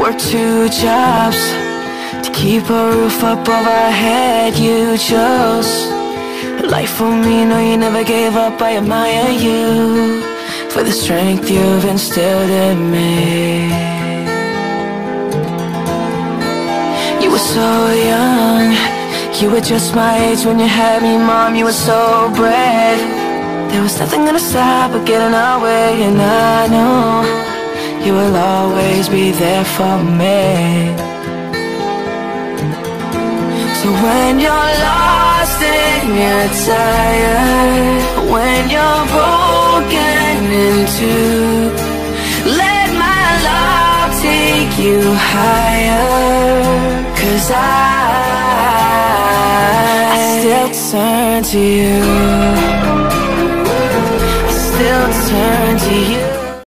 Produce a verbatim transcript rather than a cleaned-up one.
worked two jobs to keep a roof up over our head. You chose life for me, no, you never gave up. I admire you for the strength you've instilled in me. You were so young, you were just my age when you had me, Mom. You were so brave. There was nothing gonna stop or get in our way, and I know you will always be there for me. So when you're lost and you're tired, when you're broken in two, let my love take you higher. 'Cause I, I still turn to you.